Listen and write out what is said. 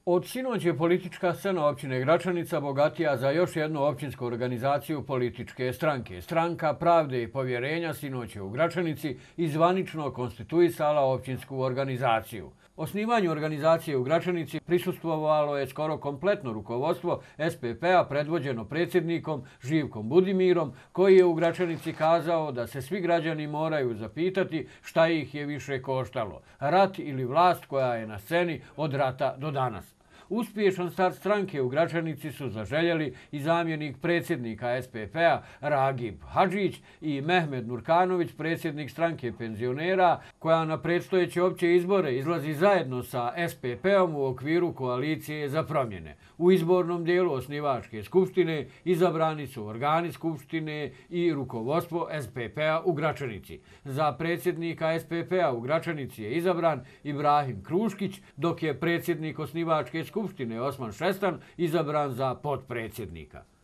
Od sinoć je politička scena općine Gračanica bogatija za još jednu općinsku organizaciju političke stranke. Stranka Pravde i povjerenja sinoć je u Gračanici i zvanično konstituisala općinsku organizaciju. Osnivanju organizacije u Gračanici prisustvovalo je skoro kompletno rukovodstvo SPP-a predvođeno predsjednikom Živkom Budimirom, koji je u Gračanici kazao da se svi građani moraju zapitati šta ih je više koštalo, rat ili vlast koja je na sceni od rata do danas. Uspješan start stranke u Gračanici su zaželjeli i zamjenik predsjednika SPP-a Ragib Hadžić i Mehmed Nurkanović, predsjednik stranke penzionera, koja na predstojeće opće izbore izlazi zajedno sa SPP-om u okviru koalicije za promjene. U izbornom dijelu osnivačke skupštine izabrani su organi skupštine i rukovodstvo SPP-a u Gračanici. Za predsjednika SPP-a u Gračanici je izabran Ibrahim Kruškić, dok je predsjednik osnivačke skupštine Osman Šestan izabran za potpredsjednika.